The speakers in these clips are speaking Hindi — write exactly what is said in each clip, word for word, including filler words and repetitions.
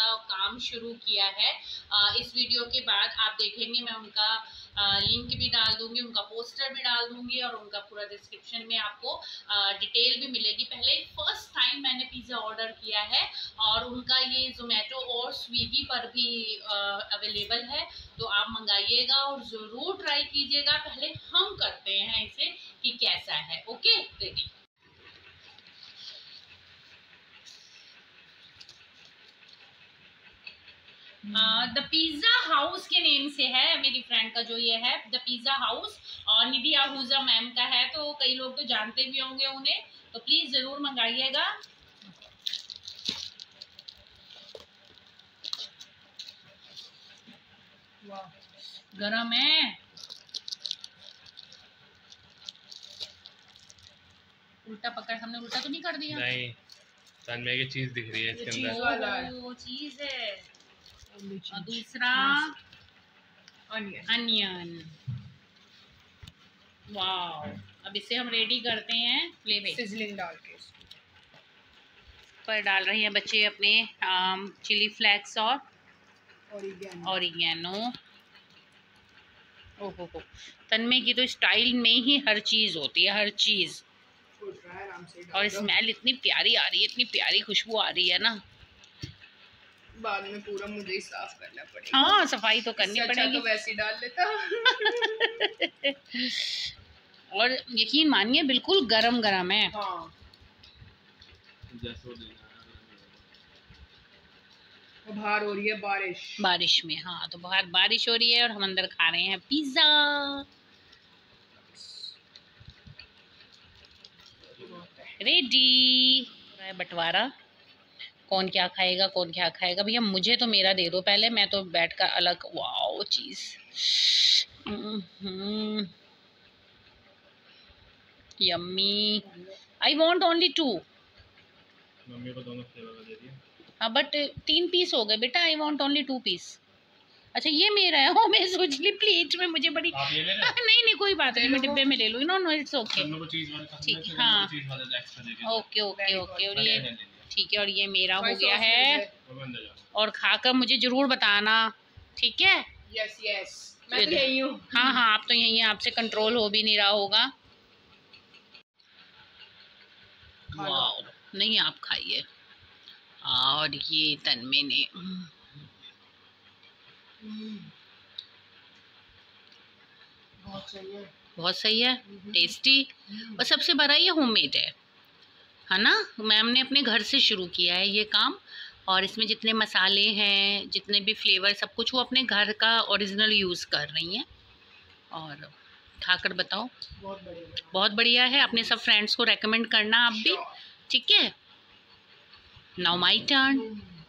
काम शुरू किया है। इस वीडियो के बाद आप देखेंगे मैं उनका लिंक भी डाल दूंगी, उनका पोस्टर भी डाल दूंगी और उनका पूरा डिस्क्रिप्शन में आपको डिटेल भी मिलेगी। पहले फर्स्ट टाइम मैंने पिज़्ज़ा ऑर्डर किया है और उनका ये जोमेटो और स्विगी पर भी अवेलेबल है, तो आप मंगाइएगा और ज़रूर ट्राई कीजिएगा। पहले हम करते हैं इसे कि कैसा है। Okay, ready. The pizza house के नेम से है, मेरी फ्रेंड का जो ये है द पिज़्ज़ा हाउस, और निधि आहूजा मैम का है, तो कई लोग तो जानते भी होंगे उन्हें, तो प्लीज जरूर मंगाइएगा। गरम है, उल्टा पकड़, हमने उल्टा तो नहीं कर दिया? नहीं, तन्मय की चीज दिख रही है इसके अंदर, वो चीज है। और दूसरा अनियन। वाव, अब इसे हम रेडी करते हैं फ्लेवर सिजलिंग डाल के। पर डाल रही हैं बच्चे अपने चिली फ्लेक्स और ऑरिगेनो। ओहो हो, तन्मय की तो स्टाइल में ही हर चीज होती है, हर चीज। और स्मेल इतनी प्यारी आ रही है, इतनी प्यारी खुशबू आ रही है ना। बाद में पूरा मुझे ही साफ करना पड़ेगा। हाँ, सफाई तो करनी अच्छा पड़ेगी। तो वैसे ही डाल लेता। और यकीन मानिए बिल्कुल गरम गरम है। हाँ। बाहर हो रही है बारिश, बारिश में। हाँ, तो बाहर बारिश हो रही है और हम अंदर खा रहे हैं पिज्जा। रेडी बंटवारा, कौन क्या खाएगा, कौन क्या खाएगा। भैया मुझे तो मेरा दे दो पहले, मैं तो बैठकर अलग। Wow cheese, yummy. I want only two. Mummy को दोनों फ्लेवर दे दिया। हाँ, बट तीन पीस हो गए बेटा, I want only two piece. अच्छा ये मेरा है। हो, मैं सोच ली प्लेट में मुझे बड़ी। आप ये ले रहे? नहीं नहीं कोई बात नहीं, मैं डिब्बे में ले लूँ। No no it's okay. ठीक, हाँ ओके ओके ओके। और ये ठीक है, और ये मेरा हो गया है। और खाकर मुझे जरूर बताना, ठीक है? यस यस, मैं तो यही हूँ। हाँ हाँ, आप तो यही हैं, आपसे कंट्रोल हो भी नहीं रहा होगा। वाओ, नहीं आप खाइए। और ये तन्मय ने बहुत सही है, बहुत सही है, टेस्टी। और सबसे बड़ा ये होममेड है, है ना। मैम ने अपने घर से शुरू किया है ये काम, और इसमें जितने मसाले हैं, जितने भी फ्लेवर, सब कुछ वो अपने घर का ओरिजिनल यूज़ कर रही हैं। और खाकर बताओ, बहुत बढ़िया, बहुत बढ़िया है। अपने सब फ्रेंड्स को रेकमेंड करना आप भी, ठीक है। Now my turn.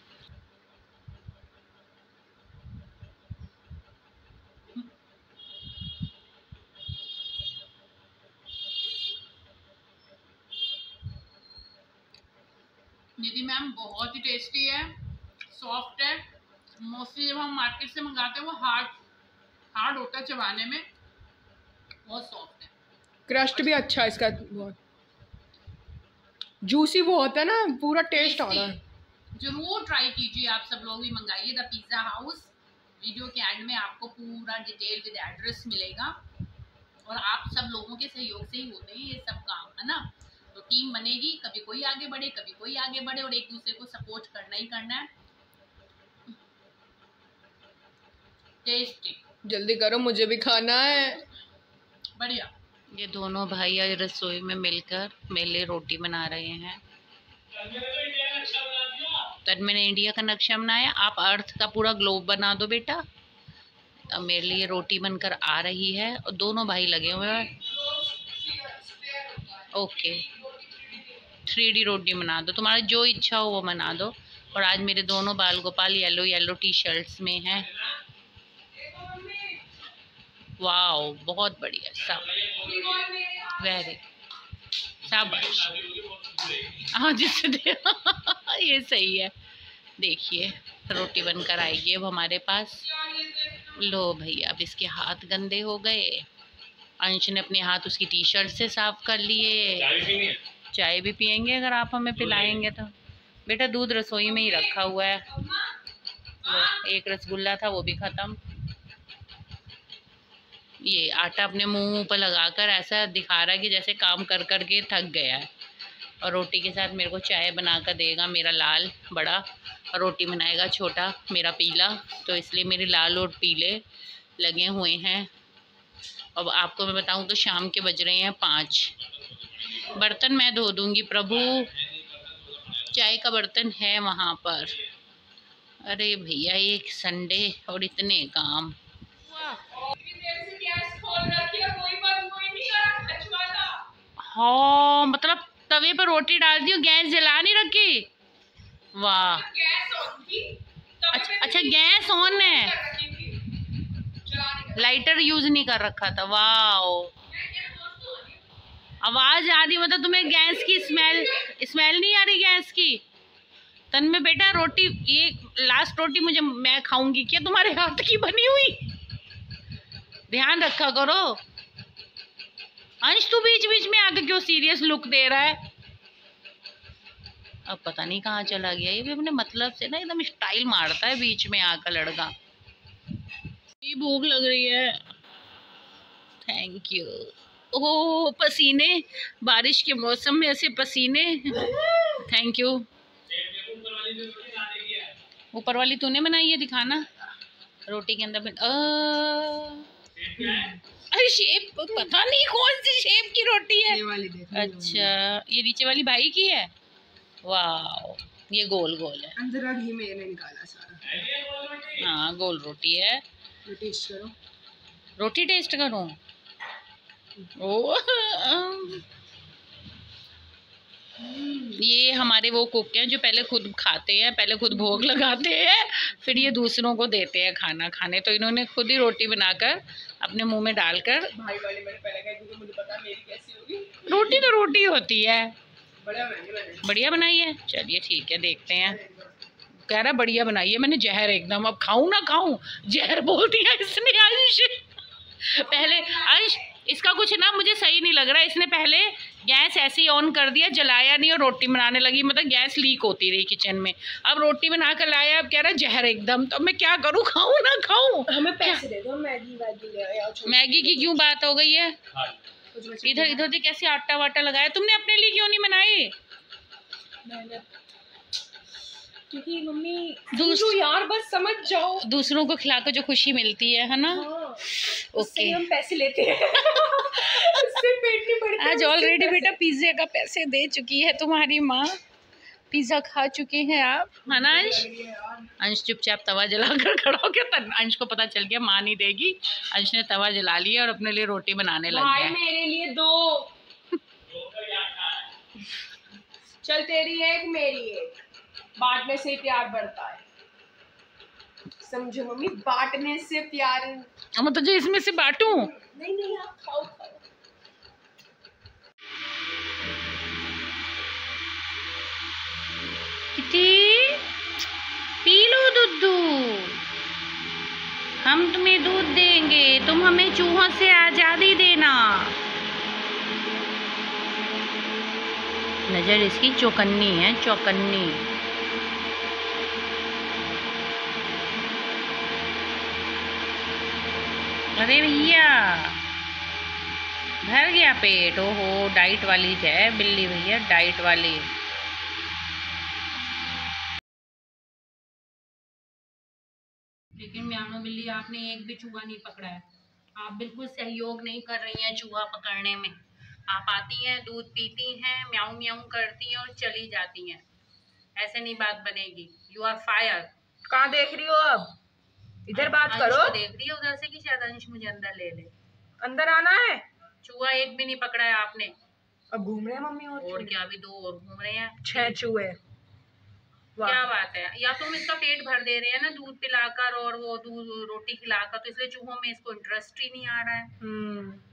Nidhi ma'am बहुत ही टेस्टी है, सॉफ्ट है। मोस्टली जब हम मार्केट से मंगाते हैं वो हार्ड हार्ड होता है चबाने में, बहुत सॉफ्ट है। क्रस्ट भी अच्छा है इसका, बहुत जूसी वो होता है ना, पूरा टेस्ट आ रहा है। जरूर ट्राई कीजिए, आप सब लोग भी मंगाइए द पिज़्ज़ा हाउस। वीडियो के एंड में आपको पूरा डिटेल विद एड्रेस मिलेगा, और आप सब लोगों के सहयोग से ही होते हैं ये सब काम, है ना। तो टीम बनेगी, कभी कोई आगे बढ़े, कभी कोई आगे बढ़े, और एक दूसरे को सपोर्ट करना ही करना है। टेस्टी, जल्दी करो मुझे भी खाना है। बढ़िया। ये दोनों भाई आज रसोई में मिलकर मेरे लिए रोटी बना रहे हैं। तब मैंने इंडिया का नक्शा बनाया, आप अर्थ का पूरा ग्लोब बना दो बेटा। अब मेरे लिए रोटी बनकर आ रही है, और दोनों भाई लगे हुए हैं। ओके, थ्री डी रोटी बना दो, तुम्हारा जो इच्छा हो वो बना दो। और आज मेरे दोनों Bal Gopal yellow yellow T shirts में हैं। वाओ, बहुत बढ़िया, सब वेरी शाबाश। हाँ जिससे ये सही है। देखिए रोटी बनकर आएगी अब हमारे पास। लो भैया, अब इसके हाथ गंदे हो गए। अंश ने अपने हाथ उसकी टी शर्ट से साफ कर लिए। चाय भी पियेंगे अगर आप हमें पिलाएंगे तो। बेटा दूध रसोई में ही रखा हुआ है। एक रसगुल्ला था वो भी खत्म। ये आटा अपने मुंह पर लगाकर ऐसा दिखा रहा है कि जैसे काम कर कर के थक गया है। और रोटी के साथ मेरे को चाय बना कर देगा मेरा लाल बड़ा, और रोटी बनाएगा छोटा मेरा पीला। तो इसलिए मेरे लाल और पीले लगे हुए हैं। अब आपको मैं बताऊं तो शाम के बज रहे हैं पाँच। बर्तन मैं धो दूंगी प्रभु, चाय का बर्तन है वहाँ पर। अरे भैया एक संडे और इतने काम। हाँ मतलब तवे पर रोटी डाल दी और गैस जला नहीं रखी। वाह अच्छा, अच्छा गैस ऑन है, लाइटर यूज नहीं कर रखा था। वाह आवाज आ रही, मतलब तुम्हें गैस की स्मेल स्मेल नहीं आ रही गैस की? तन में बेटा रोटी ये लास्ट रोटी मुझे मैं खाऊंगी क्या तुम्हारे हाथ की बनी हुई? ध्यान रखा करो। अंश तू बीच बीच में आके क्यों सीरियस लुक दे रहा है? अब पता नहीं कहाँ चला गया ये भी, अपने मतलब से ना एकदम स्टाइल मारता है बीच में आकर लड़का। ये भूख लग रही है। Thank you. ओह पसीने, बारिश के मौसम में ऐसे पसीने। Thank you. ऊपर वाली तूने बनाई है, दिखाना रोटी के अंदर। अरे शेप पता नहीं कौन सी शेप की रोटी है। ये वाली अच्छा ये नीचे वाली भाई की है। वाह ये गोल गोल है, अंदर घी मैंने निकाला सारा। हाँ गोल रोटी है। टेस्ट करो। रोटी टेस्ट करूं? ओ ये हमारे वो कुक हैं जो पहले खुद खाते हैं, पहले खुद भोग लगाते हैं, फिर ये दूसरों को देते हैं खाना खाने। तो इन्होंने खुद ही रोटी बनाकर अपने मुंह में डालकर। भाई वाली मैंने पहले कहा क्योंकि मुझे पता मेरी कैसी होगी। रोटी तो रोटी होती है। बढ़िया बनाई है, चलिए ठीक है देखते हैं। कह रहा बढ़िया बनाई है, मैंने जहर एकदम। अब खाऊं ना खाऊं, जहर बोल दिया इसने। अंश पहले अंश इसका कुछ ना मुझे सही नहीं लग रहा। इसने पहले गैस ऐसे ही ऑन कर दिया, जलाया नहीं और रोटी बनाने लगी, मतलब गैस लीक होती रही किचन में। अब रोटी बना कर लाया, अब कह रहा जहर एकदम। तो मैं क्या करूं, खाऊं ना खाऊं? हमें पैसे दे दो, मैगी मैगी मैगी की क्यों बात हो गई है? इधर इधर से कैसे आटा वाटा लगाया तुमने, अपने लिए क्यों नहीं बनाई? क्योंकि मम्मी दूसरों यार बस समझ जाओ, दूसरों को खिलाकर जो खुशी मिलती है है ना। हाँ, ओके हम पैसे लेते हैं। उससे पेट नहीं भरता। आज ऑलरेडी बेटा पिज्जे का पैसे दे चुकी है तुम्हारी माँ, पिज्जा खा चुके हैं आप, है ना अंश? अंश चुपचाप तवा जलाकर खड़ा हो गया। अंश को पता चल गया माँ नहीं देगी, अंश ने तवा जला लिया और अपने लिए रोटी बनाने लग गया। मेरे लिए दो। चल तेरी एक मेरी एक, बांटने से प्यार बढ़ता है, समझो मम्मी। बांटने से प्यार। मैं तुझे इसमें से बांटूं? नहीं नहीं आप खाओ खाओ। किटी पी लो दुद्धू, हम तुम्हें दूध देंगे, तुम हमें चूहों से आजादी देना। नजर इसकी चौकन्नी है, चौकन्नी। अरे भैया भर गया पेट। ओहो डाइट वाली है बिल्ली भैया, डाइट वाली। लेकिन म्यानो बिल्ली आपने एक भी चूहा नहीं पकड़ा है। आप बिल्कुल सहयोग नहीं कर रही हैं चूहा पकड़ने में। आप आती हैं, दूध पीती हैं, म्याऊ म्याऊ करती हैं और चली जाती हैं। ऐसे नहीं बात बनेगी। You are fire. कहाँ देख रही हो अब? इधर बात करो। देख रही है उधर से कि शायद अंश मुझे अंदर ले ले। अंदर आना है। चूहा एक भी नहीं पकड़ा है आपने। अब घूम रहे हैं मम्मी। और, और क्या, अभी दो और घूम रहे हैं। छह चूहे। क्या बात है। या तुम इसका पेट भर दे रहे हैं ना दूध पिलाकर और वो दूध रोटी खिलाकर, तो इसलिए चूहों में इसको इंटरेस्ट ही नहीं आ रहा है।